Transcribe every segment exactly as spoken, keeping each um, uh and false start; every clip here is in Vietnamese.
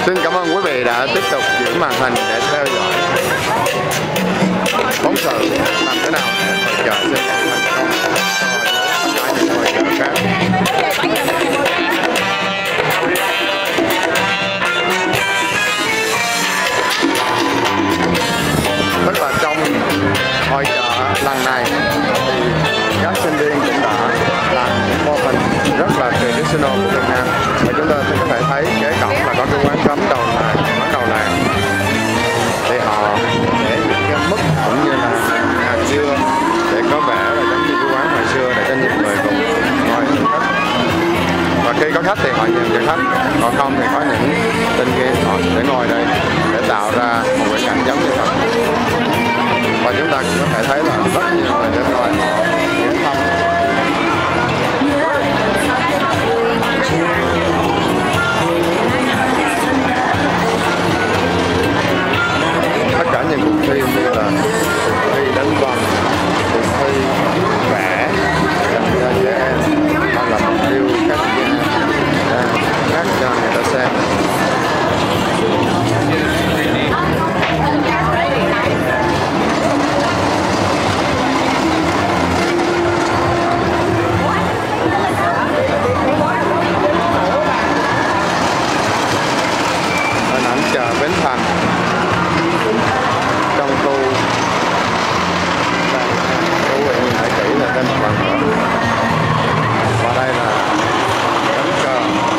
Xin cảm ơn quý vị đã tiếp tục giữ màn hình để theo dõi phóng sự làm thế nào để hội chợ sẽ thành công so với những hội chợ khác. Tức là trong hội chợ lần này thì các sinh viên cũng đã làm những mô hình rất là traditional của Việt Nam, và chúng ta có thể thấy kế cổng là có cái quán cắm đầu làng, quán đầu làng thì họ để những cái mứt cũng như là hạt dưa để có vẻ là giống như cái quán hồi xưa để cho nhiều người cùng ngồi thưởng thức. Và khi có khách thì họ nhìn cho khách, còn không thì có những tên kia họ để ngồi đây để tạo ra một cái cảnh giống như thật. Và chúng ta cũng có thể thấy là rất nhiều người đến ngồi họ ghé thăm. Tất cả những cuộc thi như là cuộc thi đánh vần, cuộc thi vẽ dành cho trẻ em, hoặc là mục tiêu các các cho người ta xem. Hình ảnh chợ Bến Thành trong khu quý vị nhìn thấy kỹ là tên một lần nữa. Và đây là đánh cờ.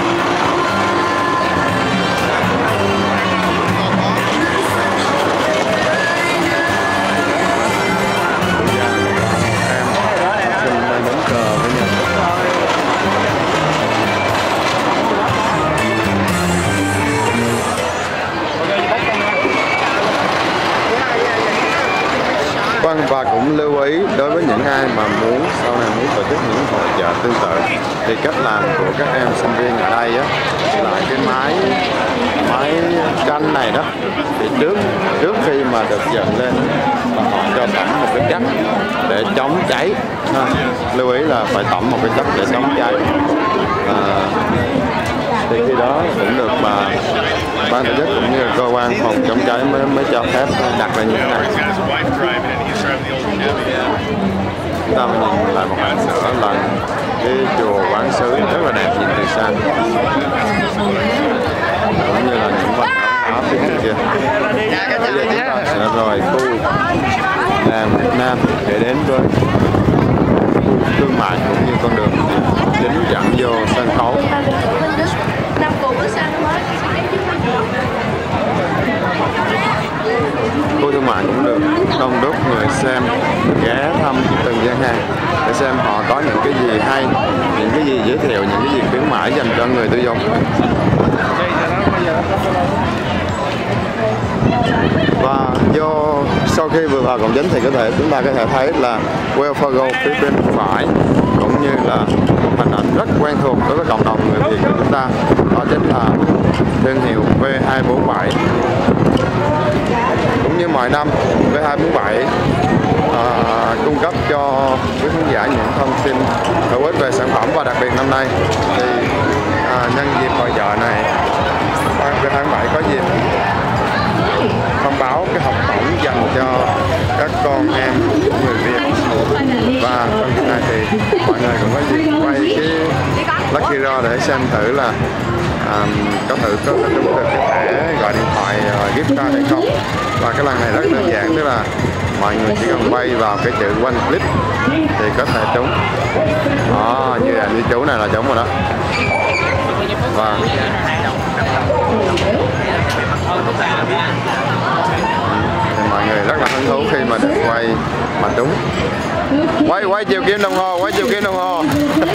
Vâng, và cũng lưu ý đối với những ai mà muốn sau này muốn tổ chức những hội chợ tương tự thì cách làm của các em sinh viên ở đây á là cái máy máy tranh này đó thì trước trước khi mà được dựng lên là họ cho tẩm một cái chất để chống cháy ha. Lưu ý là phải tẩm một cái chất để chống cháy. À, thì khi đó cũng được mà ban tổ chức cũng như cơ quan phòng chống cháy mới mới cho phép đặt lên như thế này. Chúng ta nhìn lại một lần nữa là cái chùa Quán Sứ rất là đẹp nhìn từ xa, cũng như là những vật ở phía trên kia. Bây giờ chúng ta sẽ rời khu làng Việt Nam để đến với thương mại cũng như con đường chính dẫn vô sân khấu. Khu thương mại cũng được đông đúc người xem ghé thăm từng gian hàng để xem họ có những cái gì hay, những cái gì giới thiệu, những cái gì khuyến mãi dành cho người tiêu dùng. Và do sau khi vừa vào cổng chính thì có thể chúng ta có thể thấy là Wells Fargo phía bên phải cũng như là hình ảnh rất quen thuộc đối với cộng đồng người Việt của chúng ta, đó chính là thương hiệu V hai bốn bảy. Cũng như mọi năm, V hai bốn bảy à, cung cấp cho quý khán giả những thông tin hữu ích về sản phẩm, và đặc biệt năm nay thì à, nhân dịp hội chợ này, V hai bốn bảy có dịp thông báo cái học bổng dành cho các con em người Việt. Và trong dịp này thì mọi người cũng có dịp quay cái Lucky Draw để xem thử là à, có thử có trúng được cái thẻ gọi điện thoại uh, gift card hay không. Và cái lần này rất đơn giản, tức là mọi người chỉ cần quay vào cái chữ one click thì có thể trúng. Đó, như là như chú này là trúng rồi đó. Và thì mọi người rất là hứng thú khi mà được quay mà trúng. Quay quay chiều kim đồng hồ, quay chiều kim đồng hồ.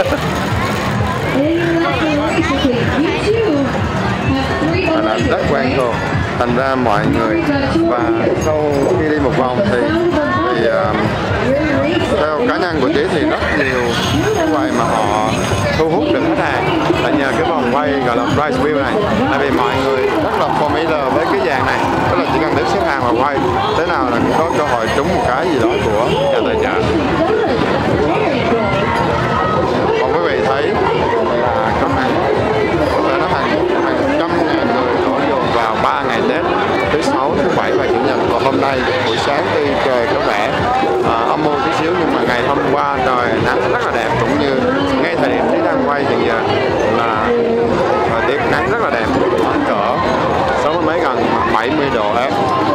Là rất quen thuộc, thành ra mọi người. Và sau khi đi một vòng thì, thì uh, theo cá nhân của chị thì rất nhiều quay mà họ thu hút được khách hàng là nhờ cái vòng quay gọi là price wheel này. Tại vì mọi người rất là familiar với cái dàn này, tức là chỉ cần đến xếp hàng và quay thế nào là cũng có cơ hội trúng một cái gì đó của nhà tài trợ. Còn quý vị thấy là có hàng, có thể nó hàng hàng trăm ngàn người đổ dồn nay buổi sáng tuy trời có vẻ à, âm u tí xíu, nhưng mà ngày hôm qua trời nắng rất là đẹp, cũng như ngay thời điểm tí đang quay thì giờ là thời tiết nắng rất là đẹp, khoảng cỡ sáu mươi mấy gần bảy mươi độ hết.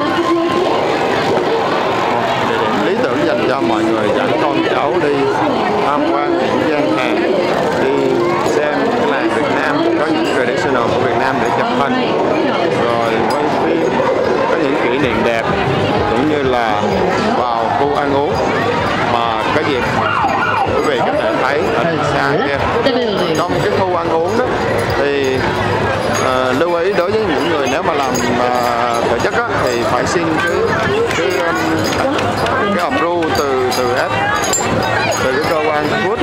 Địa điểm lý tưởng dành cho mọi người dẫn con cháu đi tham quan những gian hàng, đi xem cái làng Việt Nam, có những traditional của Việt Nam để chụp hình, rồi quay phim, có những kỷ niệm đẹp, cũng như là vào khu ăn uống mà có dịp quý vị có thể thấy ở đằng xa kia. Trong cái khu ăn uống đó thì uh, lưu ý đối với những người nếu mà làm uh, thể chất á, thì phải xin cái cái, um, cái approve từ từ F, từ cái cơ quan food uh,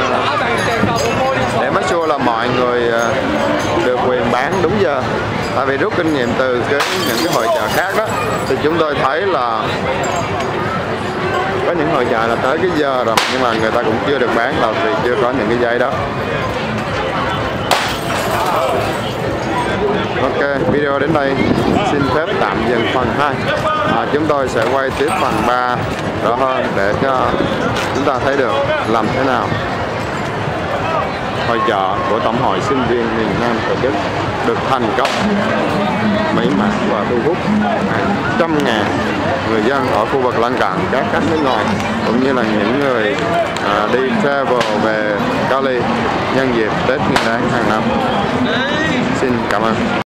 để make sure là mọi người uh, được quyền bán đúng giờ. Tại vì rút kinh nghiệm từ cái những cái hội chợ khác đó thì chúng tôi thấy là có những hội chợ là tới cái giờ rồi nhưng mà người ta cũng chưa được bán, là vì chưa có những cái giấy đó. Ok, video đến đây xin phép tạm dừng phần hai. À, chúng tôi sẽ quay tiếp phần ba rõ hơn để cho chúng ta thấy được làm thế nào hội chợ của Tổng hội Sinh viên miền Nam tổ chức được thành công, mỹ mãn và thu hút hàng trăm ngàn người dân ở khu vực lân cận, các khách nước ngoài cũng như là những người à, đi travel về Cali nhân dịp Tết Nguyên đán hàng năm. Xin cảm ơn.